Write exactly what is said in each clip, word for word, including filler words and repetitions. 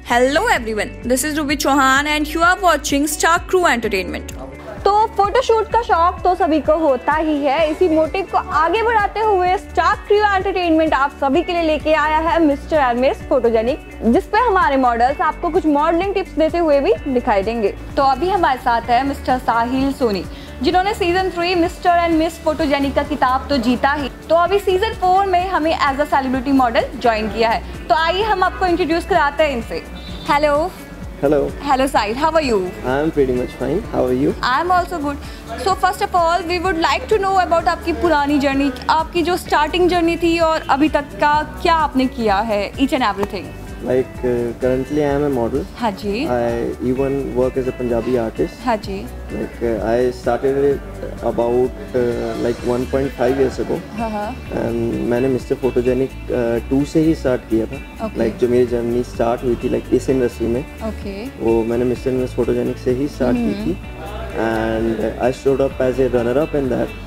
Hello everyone, this is Ruby Chauhan and you are watching Star Crew Entertainment. तो photoshoot का शौक तो सभी को होता ही है। इसी मोटिव को आगे बढ़ाते हुए स्टार क्रू एंटरटेनमेंट आप सभी के लिए लेके आया है मिस्टर एंड मिस फोटोजेनिक, जिसपे हमारे मॉडल्स आपको कुछ मॉडलिंग टिप्स देते हुए भी दिखाई देंगे। तो अभी हमारे साथ है मिस्टर साहिल सोनी, जिन्होंने season three mister and miss photogenic का खिताब तो जीता ही, तो अभी सीजन फोर में हमें as a celebrity model join किया है। तो आइए हम आपको इंट्रोड्यूस कराते हैं इनसे। Hello Hello. Hello Sahil, how are you? I am pretty much fine. How are you? I am also good. So first of all, we would like to know about आपकी पुरानी जर्नी, आपकी जो starting journey थी और अभी तक का क्या आपने किया है, each and everything. Like uh, currently I am a model. हाँ जी. I even work as a Punjabi artist. हाँ जी. Like uh, I started it about uh, like one point five years ago. हाँ हाँ. And मैंने mister photogenic to से ही start किया था. Okay. Like जो मेरी जर्नी स्टार्ट हुई थी like इस इंडस्ट्री में. Okay. वो मैंने मिस्टर एंड मिस फोटोजेनिक से ही स्टार्ट की थी. And I showed up as a runner up in that.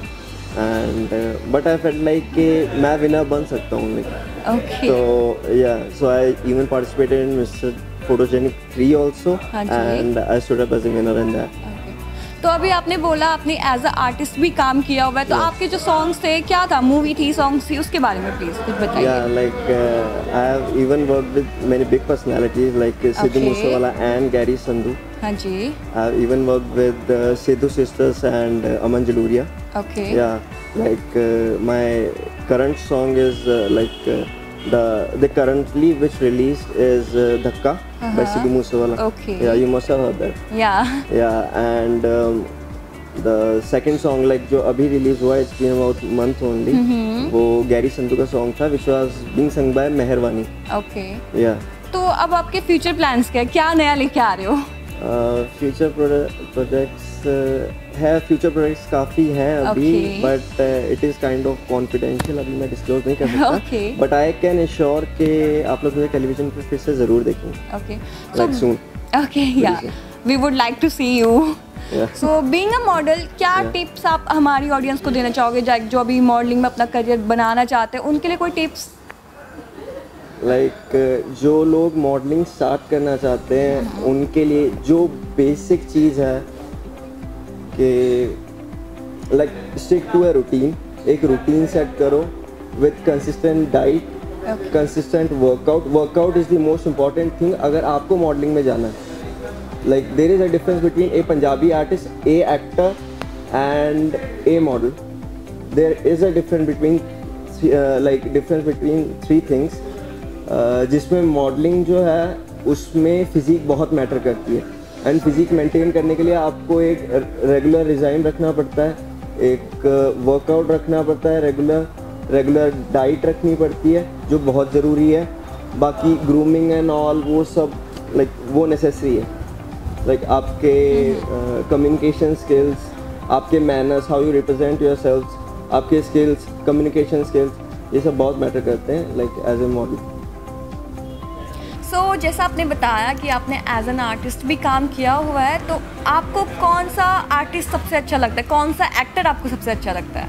And uh, but I felt like कि मैं विनर बन सकता हूँ. Like, Okay. So yeah, so I even participated in mister Photogenic three also, हाँ जी. and I stood up as a winner in that. Okay. तो अभी आपने बोला आपने एज अ आर्टिस्ट भी काम किया हुआ है, तो Yeah. आपके जो सॉन्ग्स थे क्या था, मूवी थी, सॉन्ग्स थी, उसके बारे में प्लीज कुछ बताइए। Yeah, like uh, I have even worked with many big personalities like uh, Sidhu Okay. Moosewala and Gary Sandhu. हाँ जी. I have even worked with uh, Sidhu sisters and uh, Aman Jaluria. Okay. Yeah, like uh, my current song is uh, like uh, the the currently which released is uh, Dhakka by Uh-huh. Sidhu Moosewala. Okay. Yeah, you must have heard that. Yeah. Yeah, and um, the second song like जो अभी release हुआ, it's been about month only. वो गैरी संधू का song था, which was being sung by मेहरबानी. Okay. Yeah. तो अब आपके फ्यूचर प्लान्स क्या है, क्या नया लेके आ रहे हो? Uh, future projects uh, है, future projects काफ़ी हैं अभी, Okay. but uh, it is kind of confidential, अभी मैं disclose नहीं कर सकता. Okay. But I can assure कि आप लोग मुझे टेलीविजन पे फिर से ज़रूर देखेंगे. Okay. Like soon. Okay, yeah. soon. We would like to see you. Yeah. So being a model, क्या Yeah. टिप्स आप हमारी ऑडियंस को देना चाहोगे जो जो अभी मॉडलिंग में अपना करियर बनाना चाहते हैं, उनके लिए कोई टिप्स? लाइक like, जो लोग मॉडलिंग स्टार्ट करना चाहते हैं उनके लिए जो बेसिक चीज़ है कि like stick to a routine, एक रूटीन सेट करो with consistent diet, consistent workout. Workout is the most important thing अगर आपको मॉडलिंग में जाना है. Like there is a difference between a Punjabi artist, a actor and a model. There is a difference between like difference between three things. Uh, जिसमें modelling जो है उसमें physique बहुत मैटर करती है, एंड फिज़िक मेंटेन करने के लिए आपको एक रेगुलर रिज़ाइम रखना पड़ता है, एक वर्कआउट रखना पड़ता है, रेगुलर रेगुलर डाइट रखनी पड़ती है जो बहुत ज़रूरी है. बाकी ग्रूमिंग एंड ऑल वो सब लाइक like, वो नेसेसरी है. लाइक like, आपके कम्युनिकेशन स्किल्स, आपके manners, how you represent yourself, आपके स्किल्स, कम्युनिकेशन स्किल्स, ये सब बहुत मैटर करते हैं like as a model. So so, जैसा आपने बताया कि आपने एज एन आर्टिस्ट भी काम किया हुआ है, तो आपको कौन सा आर्टिस्ट सबसे अच्छा लगता है, कौन सा एक्टर आपको सबसे अच्छा लगता है?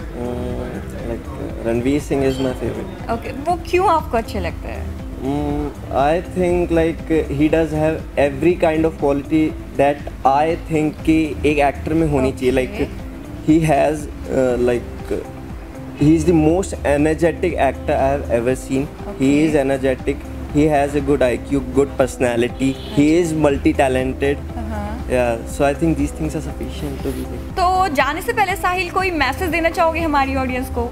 Like Ranveer Singh is my favourite. Okay, वो क्यों आपको अच्छे लगते हैं? I think like he does have every kind of quality that I think कि एक एक्टर में होनी चाहिए. Like he has like he is the most energetic actor I have ever seen. Okay. He is energetic. He has a good I Q, good personality. He is multi-talented. Uh-huh. Yeah, so I think these things are sufficient to be like. तो जाने से पहले साहिल कोई message देना चाहोगे हमारी audience को?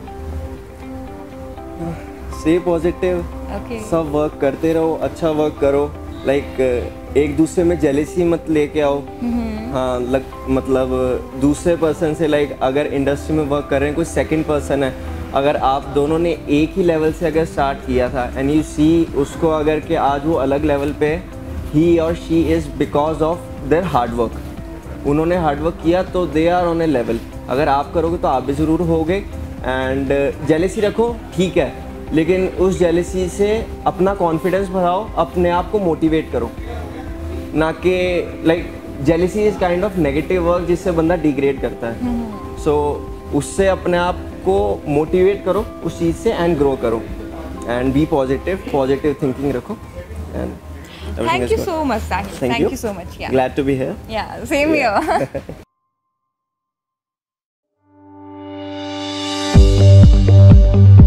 Stay positive. Okay. सब वर्क करते रहो, अच्छा वर्क करो. लाइक like, एक दूसरे में जेलेसी मत लेके आओ. हाँ, लग, मतलब दूसरे पर्सन से लाइक like, अगर इंडस्ट्री में वर्क कर रहे हैं कोई सेकंड पर्सन है, अगर आप दोनों ने एक ही लेवल से अगर स्टार्ट किया था एंड यू सी उसको अगर कि आज वो अलग लेवल पे, ही और she is because of their hard work. उन्होंने हार्ड वर्क किया तो they are on a level. अगर आप करोगे तो आप भी ज़रूर होगे. एंड जेलेसी रखो ठीक है, लेकिन उस जेलेसी से अपना कॉन्फिडेंस बढ़ाओ, अपने आप को मोटिवेट करो, ना कि like jealousy is kind of negative work जिससे बंदा डिग्रेड करता है. सो so, उससे अपने आप को मोटिवेट करो उस चीज़ से एंड ग्रो करो and be positive, positive thinking रखो. And Everything Thank is you good. so much, Sahil. Thank Thank you. you so much. Yeah. Glad to be here. Yeah, same here.